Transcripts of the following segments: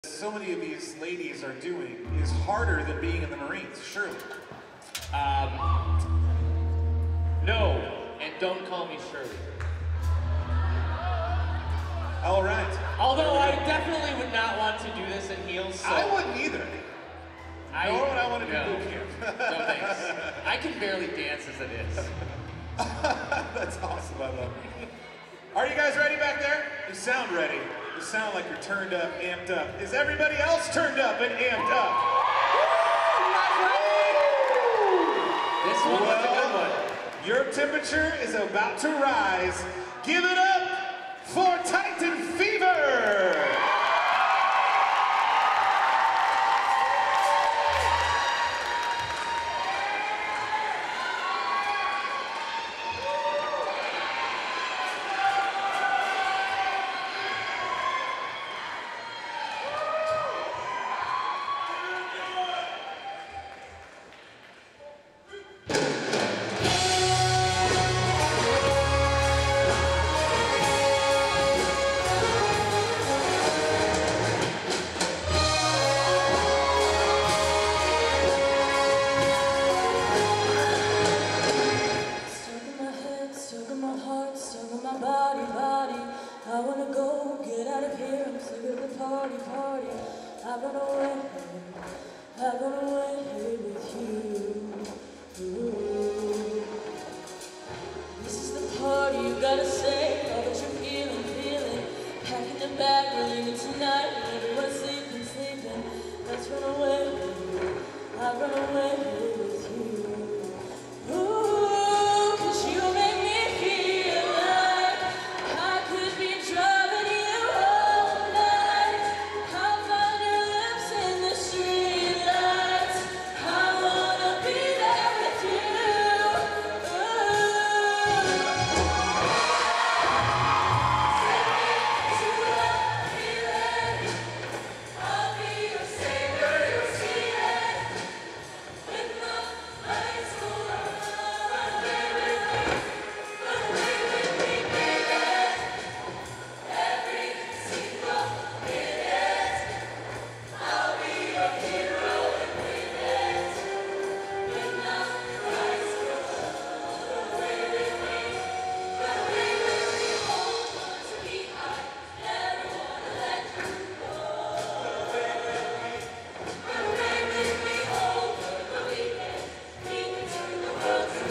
so many of these ladies are doing is harder than being in the Marines, surely. No, and don't call me Shirley. All right. Although I definitely would not want to do this in heels, so... I wouldn't either. Nor would I want to do boot camp. No thanks. I can barely dance as it is. That's awesome, I love it. Are you guys ready back there? You sound ready. You sound like you're turned up, amped up. Is everybody else turned up and amped up? This one was a good one. Your temperature is about to rise. Give it up for Titan Fever! I wanna go, get out of here, I'm sick of the party. I run away with you. Ooh. This is the party, you gotta say all that you're feeling. Packing the bag, we're leaving tonight, everyone's sleeping. Let's run away, I run away with you. Ooh, 'cause you make me feel like I could be driving you all night. I'll find your lips in the streetlights. I wanna be there with you. Take me to that feeling. I'll be your savior, your season. With the lights on, run away with me, baby. Every single minute, I'll be your hero and win it. When the lights go, run away with me, hold on to me, I never wanna let you go. Run away with me over the weekend, we can turn the world to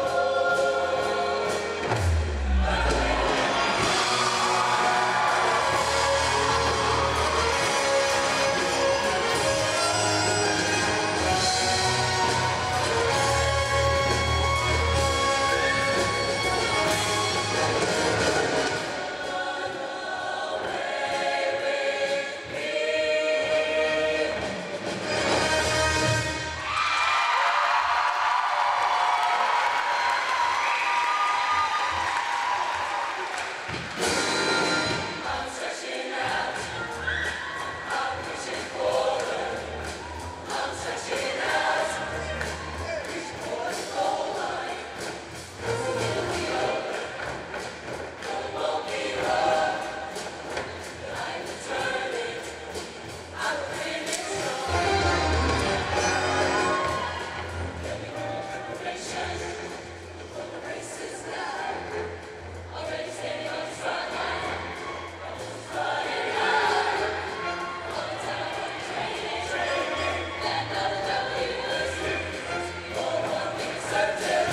I'm stretching out, I'm reaching forward. I'm stretching out, reaching for the goal line. It'll be over, but it won't be rough. I'm determined, I'm finish strong. There'll be no preparation before the race is done. Already standing on the front line, running high. All the time I'm training. That another W is for one thing certain.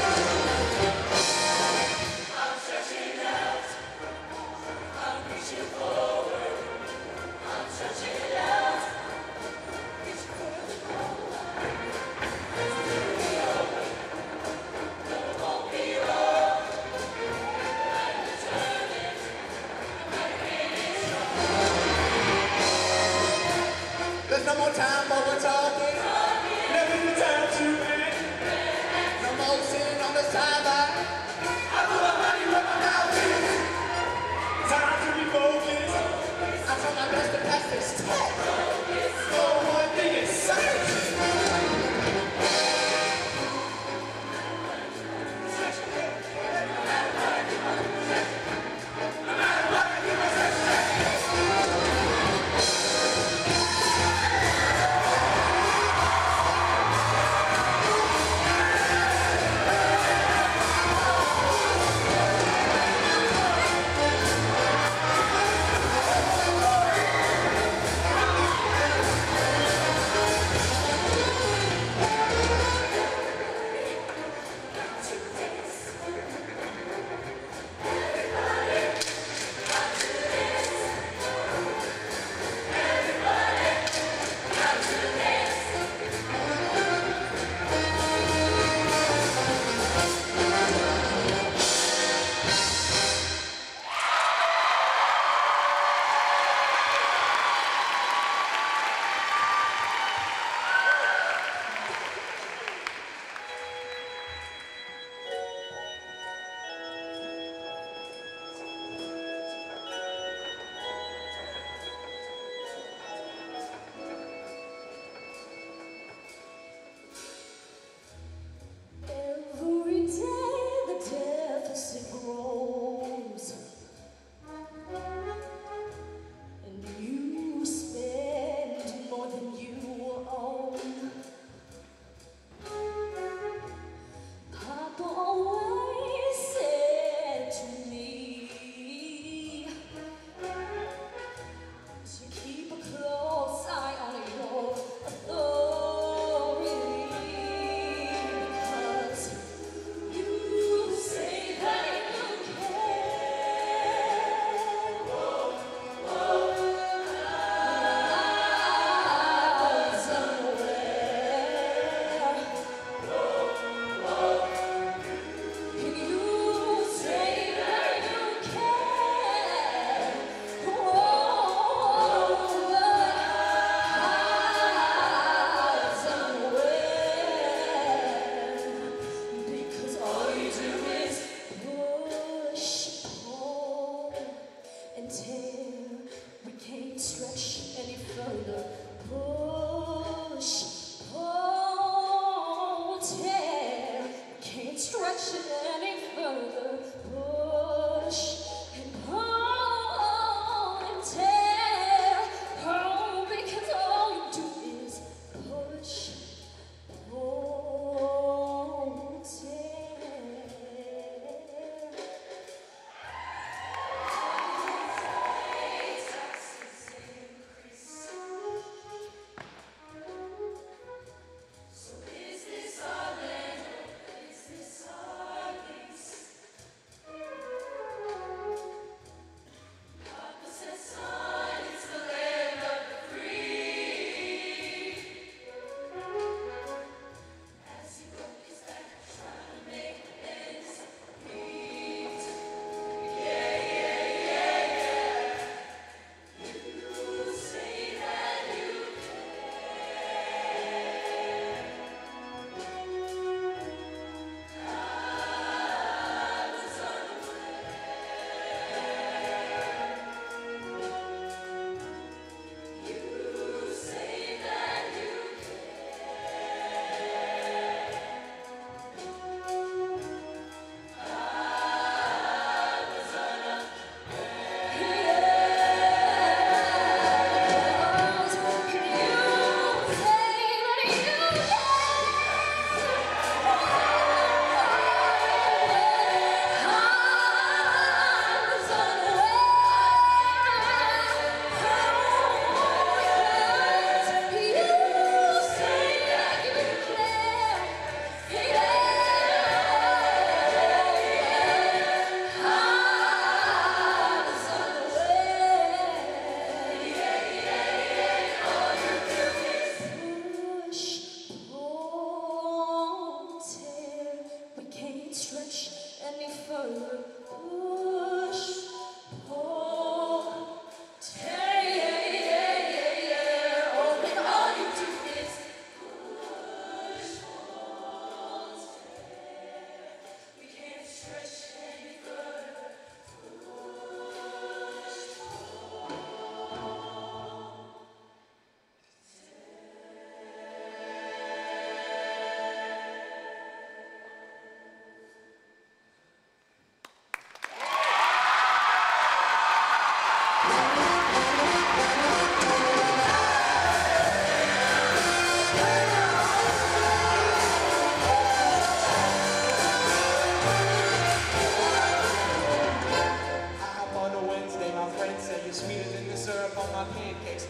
I'm stretching out, I'm reaching forward. I'm stretching out, reaching for the goal line. It'll be over, but it won't be rough. I'm determined, I'm finish strong. There's no more time for we're talking. Never the time to end. No more sitting on the sideline. I put my money where my mouth is. Time to be focused. I try my best to pass this test. No one thing is certain. No matter what I do,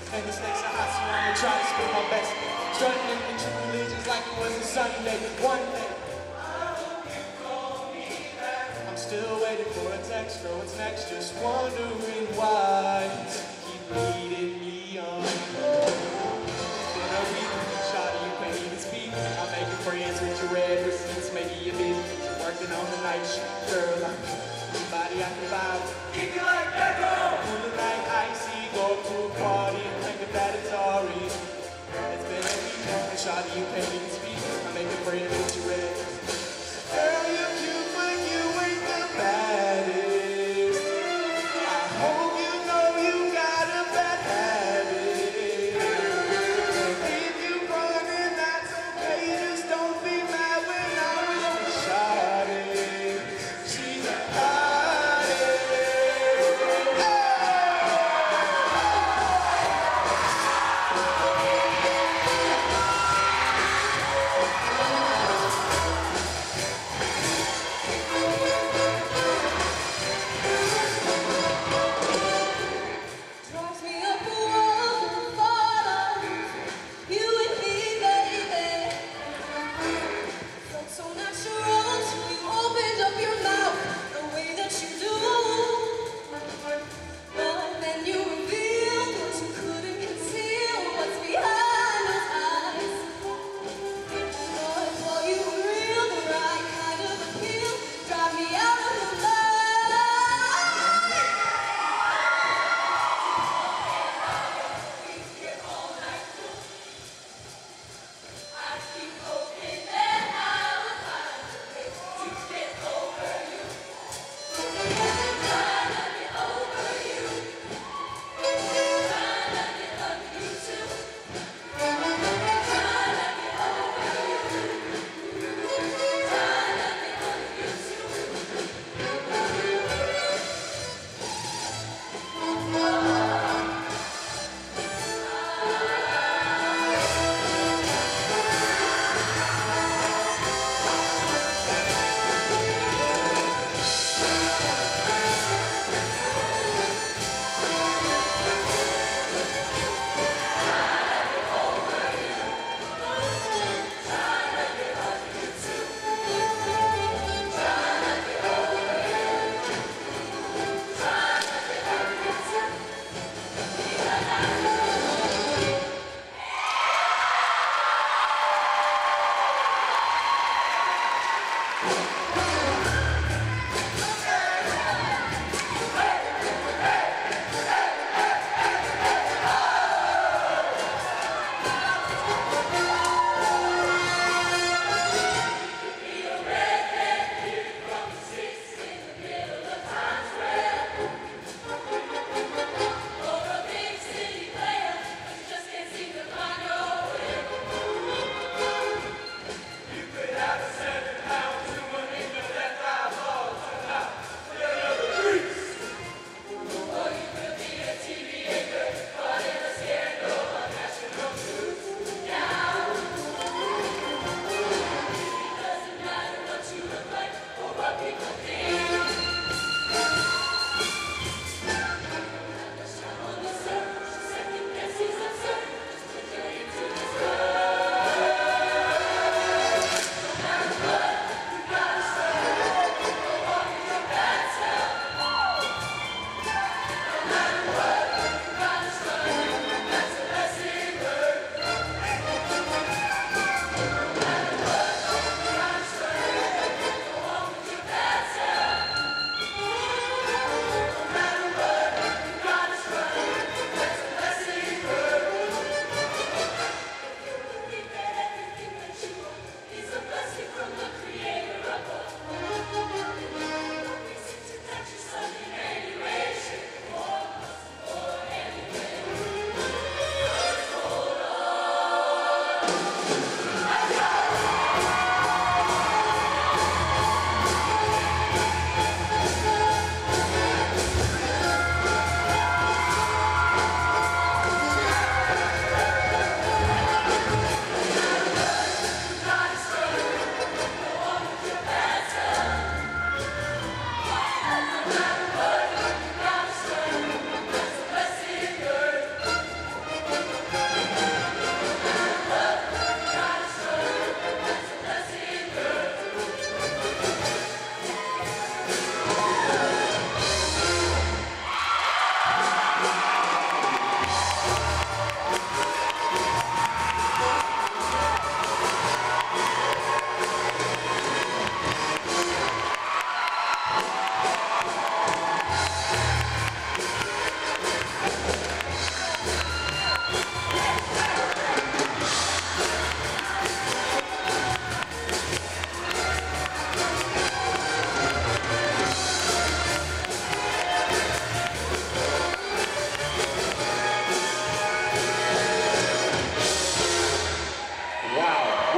And the stakes are high, so I'ma try to spit my best. Strutting in true religions like it was a Sunday. One day, I'm still waiting for a text. Girl, what's next? Just wondering why you keep leading me on. It's been a week, shawty, you can't even speak. I'm making friends with your red receipts. Maybe you're busy, you're working on the night shift. Girl, I'm body I can vibe. Keep you like Beckham. Cooler like icy, go to a party and think about it's Ari. It's been a week, and shawty, you can't even speak. I'm making friends with your red. Girl, you're cute, but you ain't the baddest. I hope you know you got a bad habit. If you running, that's okay. Just don't be mad when I'm with you, shawty. She's a hottie.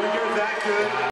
when you're that good.